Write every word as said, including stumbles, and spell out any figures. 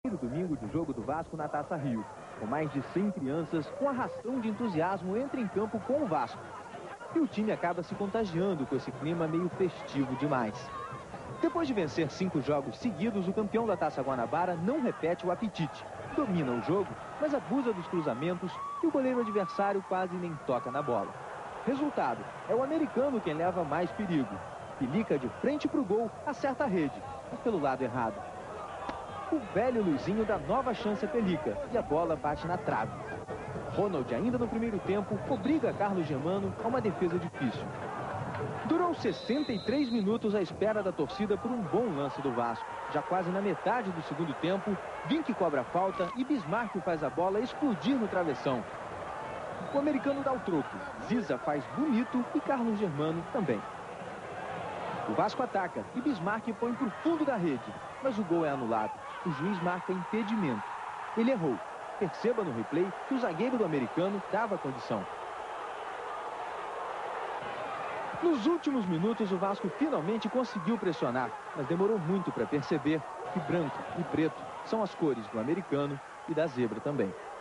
No domingo de jogo do Vasco na Taça Rio, com mais de cem crianças, um arrastão de entusiasmo entra em campo com o Vasco. E o time acaba se contagiando com esse clima meio festivo demais. Depois de vencer cinco jogos seguidos, o campeão da Taça Guanabara não repete o apetite. Domina o jogo, mas abusa dos cruzamentos e o goleiro adversário quase nem toca na bola. Resultado, é o americano quem leva mais perigo. Pelica de frente para o gol, acerta a rede, mas pelo lado errado. O velho Luizinho dá nova chance a Pelica e a bola bate na trave. Ronald, ainda no primeiro tempo, obriga Carlos Germano a uma defesa difícil. Durou sessenta e três minutos à espera da torcida por um bom lance do Vasco. Já quase na metade do segundo tempo, Vinck cobra a falta e Bismarck faz a bola explodir no travessão. O americano dá o troco. Ziza faz bonito e Carlos Germano também. O Vasco ataca e Bismarck põe para o fundo da rede, mas o gol é anulado. O juiz marca impedimento. Ele errou. Perceba no replay que o zagueiro do americano dava condição. Nos últimos minutos, o Vasco finalmente conseguiu pressionar, mas demorou muito para perceber que branco e preto são as cores do americano e da zebra também.